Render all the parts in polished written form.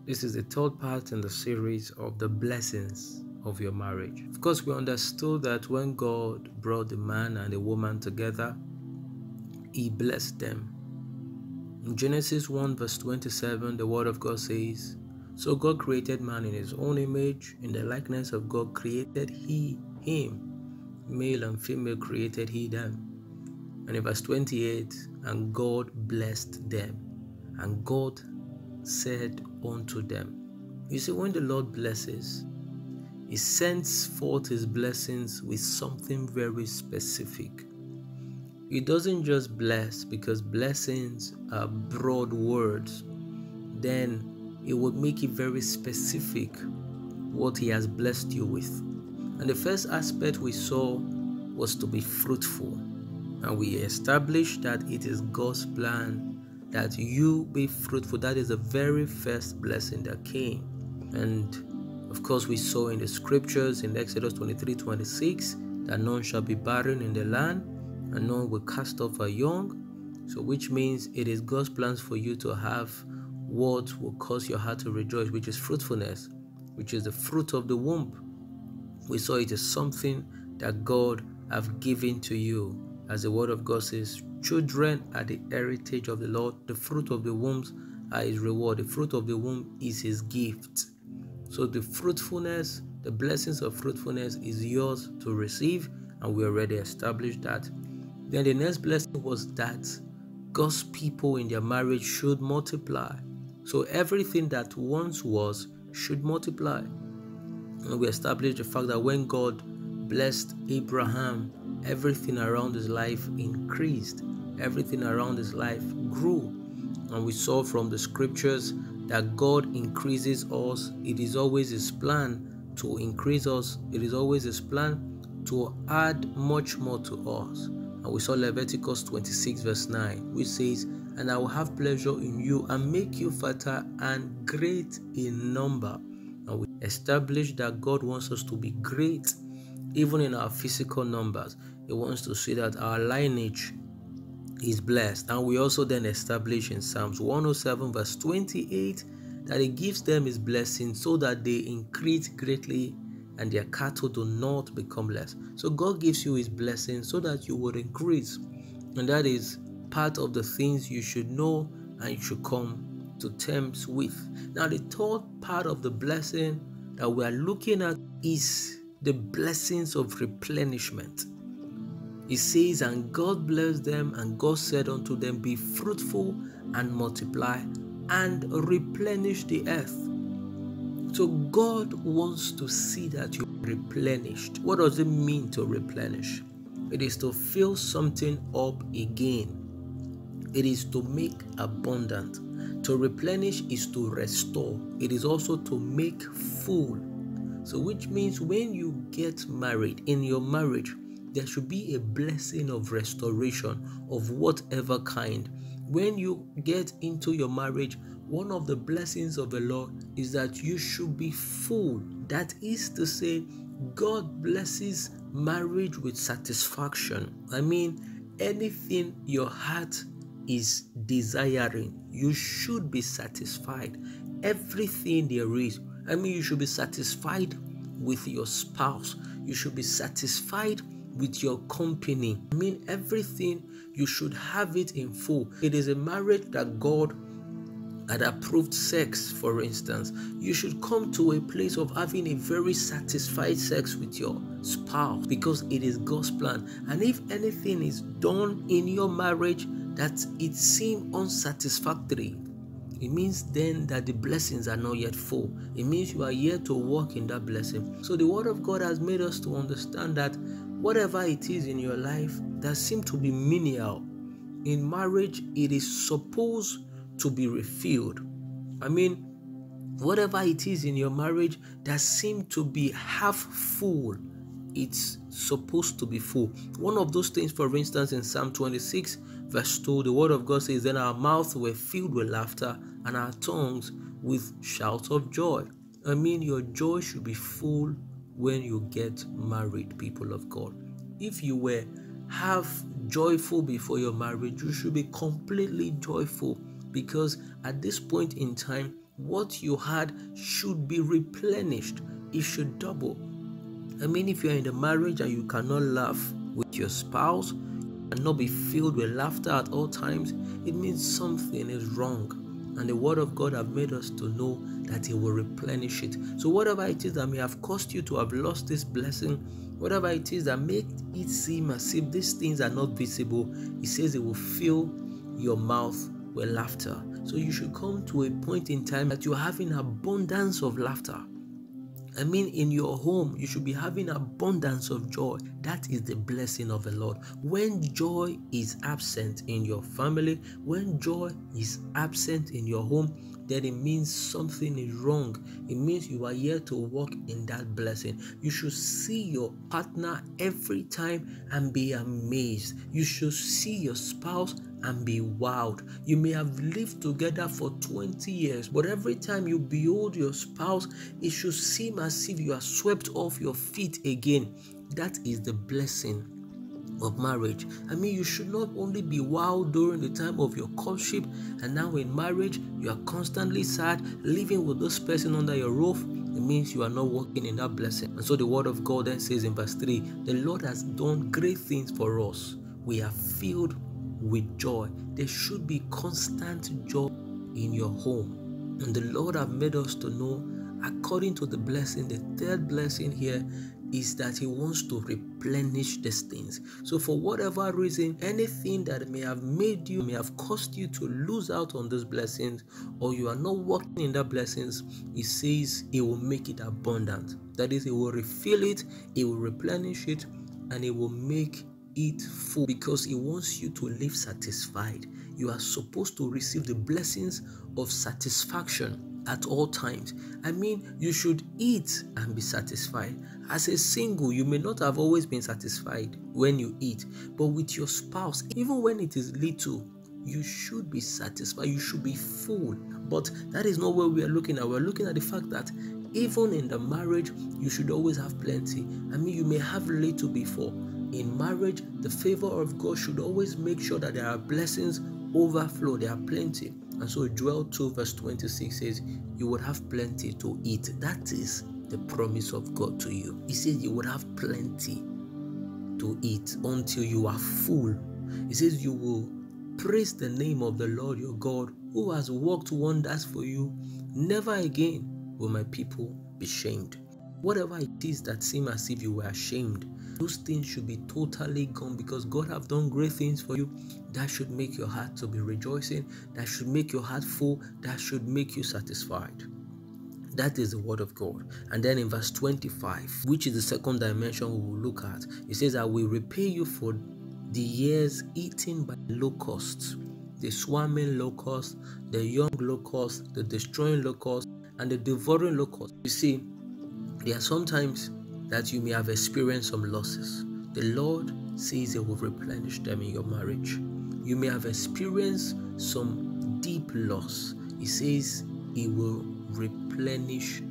This is the third part in the series of the blessings of your marriage. Of course, we understood that when God brought the man and the woman together, He blessed them. In Genesis 1 verse 27, the word of God says, "So God created man in His own image, in the likeness of God created He him, male and female created He them." And in verse 28, "And God blessed them, and God said unto them." You see, when the Lord blesses, He sends forth His blessings with something very specific. He doesn't just bless because blessings are broad words. Then He would make it very specific what He has blessed you with. And the first aspect we saw was to be fruitful. And we established that it is God's plan that you be fruitful. That is the very first blessing that came. And of course, we saw in the scriptures in Exodus 23:26 that none shall be barren in the land, and none will cast off her young. So which means it is God's plans for you to have what will cause your heart to rejoice, which is fruitfulness, which is the fruit of the womb. We saw it is something that God have given to you. As the word of God says, children are the heritage of the Lord. The fruit of the womb are His reward. The fruit of the womb is His gift. So the fruitfulness, the blessings of fruitfulness is yours to receive, and we already established that. Then the next blessing was that God's people in their marriage should multiply. So everything that once was should multiply. And we established the fact that when God blessed Abraham, everything around his life increased. Everything around his life grew. And we saw from the scriptures that God increases us. It is always His plan to increase us. It is always His plan to add much more to us. And we saw Leviticus 26 verse 9, which says, "And I will have pleasure in you and make you fertile and great in number." And we established that God wants us to be great, even in our physical numbers. He wants to see that our lineage is blessed. And we also then establish in Psalms 107 verse 28 that He gives them His blessing so that they increase greatly and their cattle do not become less. So God gives you His blessing so that you would increase. And that is part of the things you should know and you should come to terms with. Now, the third part of the blessing that we are looking at is the blessings of replenishment. It says, "And God blessed them, and God said unto them, Be fruitful and multiply and replenish the earth." So God wants to see that you're replenished. What does it mean to replenish? It is to fill something up again. It is to make abundant. To replenish is to restore. It is also to make full. So which means when you get married, in your marriage, there should be a blessing of restoration of whatever kind. When you get into your marriage, one of the blessings of the Lord is that you should be full. That is to say, God blesses marriage with satisfaction. I mean, anything your heart is desiring, you should be satisfied. Everything there is. I mean, you should be satisfied with your spouse. You should be satisfied with your company. I mean, everything, you should have it in full. It is a marriage that God had approved sex, for instance. You should come to a place of having a very satisfied sex with your spouse because it is God's plan. And if anything is done in your marriage that it seems unsatisfactory, it means then that the blessings are not yet full. It means you are yet to walk in that blessing. So the Word of God has made us to understand that whatever it is in your life that seems to be menial, in marriage, it is supposed to be refilled. I mean, whatever it is in your marriage that seems to be half full, it's supposed to be full. One of those things, for instance, in Psalm 26 verse 2, the Word of God says, "Then our mouths were filled with laughter and our tongues with shouts of joy." I mean, your joy should be full when you get married, people of God. If you were half joyful before your marriage, you should be completely joyful, because at this point in time, What you had should be replenished. It should double. I mean, if you're in a marriage and you cannot laugh with your spouse and not be filled with laughter at all times, it means something is wrong. And the word of God have made us to know that He will replenish it. So whatever it is that may have caused you to have lost this blessing, whatever it is that make it seem as if these things are not visible, He says He will fill your mouth with laughter. So you should come to a point in time that you're having abundance of laughter. I mean, in your home, you should be having abundance of joy. That is the blessing of the Lord. When joy is absent in your family, when joy is absent in your home, then it means something is wrong. It means you are here to walk in that blessing. You should see your partner every time and be amazed. You should see your spouse and be wowed. You may have lived together for 20 years, but every time you behold your spouse, it should seem as if you are swept off your feet again. That is the blessing of marriage. I mean, you should not only be wowed during the time of your courtship, and now in marriage, you are constantly sad, living with this person under your roof. It means you are not walking in that blessing. And so the word of God then says in verse 3, the Lord has done great things for us. We are filled with joy. There should be constant joy in your home. And the Lord have made us to know, according to the blessing, the third blessing here is that He wants to replenish these things. So for whatever reason, anything that may have caused you to lose out on those blessings, or you are not walking in that blessings, He says He will make it abundant. That is, He will refill it, He will replenish it, and He will make it full, because He wants you to live satisfied. You are supposed to receive the blessings of satisfaction at all times. I mean, you should eat and be satisfied. As a single, you may not have always been satisfied when you eat, but with your spouse, even when it is little, you should be satisfied. You should be full. But that is not what we are looking at. We're looking at the fact that even in the marriage, you should always have plenty. I mean, you may have little before. In marriage, the favor of God should always make sure that there are blessings overflow, there are plenty. And so Joel 2 verse 26 says, you would have plenty to eat. That is the promise of God to you. He says you would have plenty to eat until you are full. He says you will praise the name of the Lord your God, who has worked wonders for you. Never again will my people be shamed. Whatever it is that seems as if you were ashamed, those things should be totally gone, because God have done great things for you. That should make your heart to be rejoicing. That should make your heart full. That should make you satisfied. That is the word of God. And then in verse 25, which is the second dimension we will look at, it says, I will repay you for the years eaten by locusts, the swarming locust, the young locust, the destroying locust, and the devouring locust. You see, there are sometimes that you may have experienced some losses. The Lord says He will replenish them in your marriage. You may have experienced some deep loss. He says He will replenish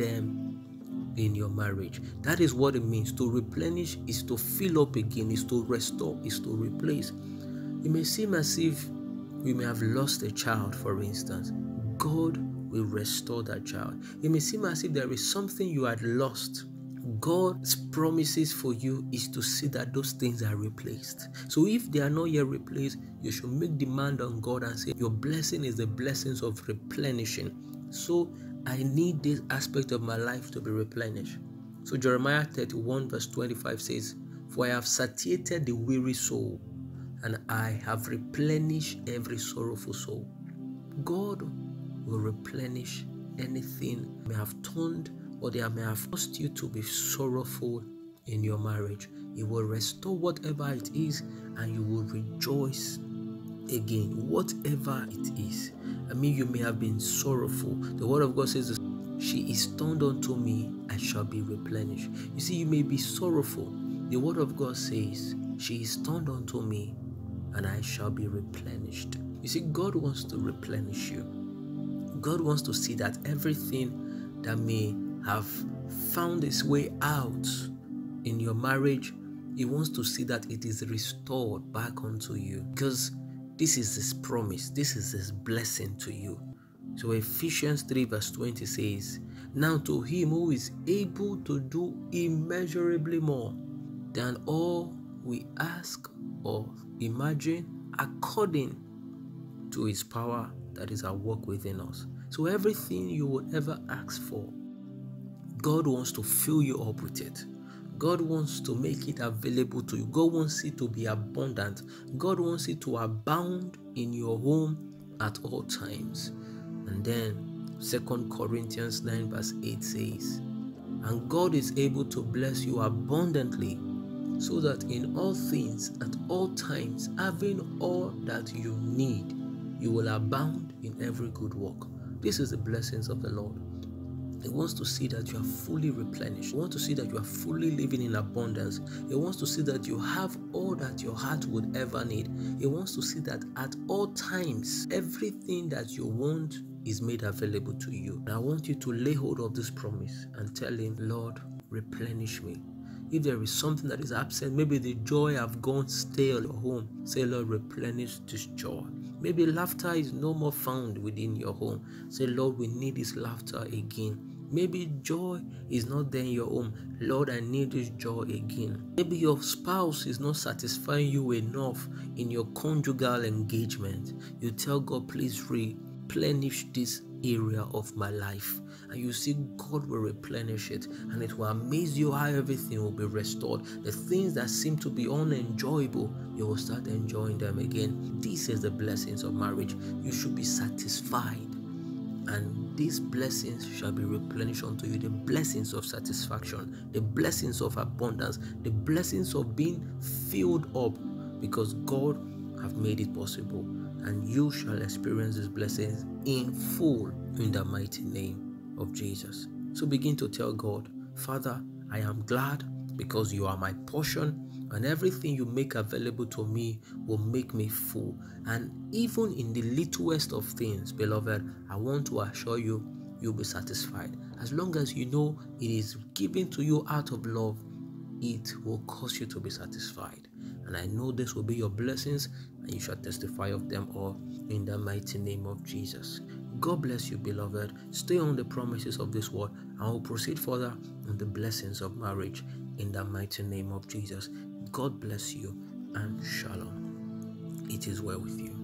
them in your marriage. That is what it means. To replenish is to fill up again, is to restore, is to replace. It may seem as if we may have lost a child, for instance. God will restore that child. It may seem as if there is something you had lost. God's promises for you is to see that those things are replaced. So if they are not yet replaced, you should make demand on God and say, your blessing is the blessings of replenishing. So I need this aspect of my life to be replenished. So Jeremiah 31 verse 25 says, for I have satiated the weary soul, and I have replenished every sorrowful soul. God will replenish anything may have turned or they may have caused you to be sorrowful in your marriage. He will restore whatever it is, and you will rejoice again, whatever it is. I mean, you may have been sorrowful. The word of God says, she is turned unto me, I shall be replenished. You see, you may be sorrowful. The word of God says, she is turned unto me, and I shall be replenished. You see, God wants to replenish you. God wants to see that everything that may have found its way out in your marriage, He wants to see that it is restored back unto you. Because this is His promise. This is His blessing to you. So Ephesians 3 verse 20 says, now to him who is able to do immeasurably more than all we ask or imagine, according to his power that is at work within us. So everything you would ever ask for, God wants to fill you up with it. God wants to make it available to you. God wants it to be abundant. God wants it to abound in your home at all times. And then 2 Corinthians 9 verse 8 says, and God is able to bless you abundantly, so that in all things at all times, having all that you need, you will abound in every good work. This is the blessings of the Lord. He wants to see that you are fully replenished. He wants to see that you are fully living in abundance. He wants to see that you have all that your heart would ever need. He wants to see that at all times, everything that you want is made available to you. And I want you to lay hold of this promise and tell him, Lord, replenish me. If there is something that is absent, maybe the joy have gone stale in your home, say, Lord, replenish this joy. Maybe laughter is no more found within your home. Say, Lord, we need this laughter again. Maybe joy is not there in your home. Lord, I need this joy again. Maybe your spouse is not satisfying you enough in your conjugal engagement. You tell God, please replenish this area of my life. And you see God will replenish it, and it will amaze you how everything will be restored. The things that seem to be unenjoyable, you will start enjoying them again. This is the blessings of marriage. You should be satisfied, and these blessings shall be replenished unto you. The blessings of satisfaction, the blessings of abundance, the blessings of being filled up, because God have made it possible, and you shall experience these blessings in full in the mighty name of Jesus. So begin to tell God, Father, I am glad because you are my portion, and everything you make available to me will make me full. And even in the littlest of things, beloved, I want to assure you, you'll be satisfied. As long as you know it is given to you out of love, it will cause you to be satisfied. And I know this will be your blessings, and you shall testify of them all in the mighty name of Jesus. God bless you, beloved. Stay on the promises of this word, and we'll proceed further on the blessings of marriage in the mighty name of Jesus. God bless you, and shalom. It is well with you.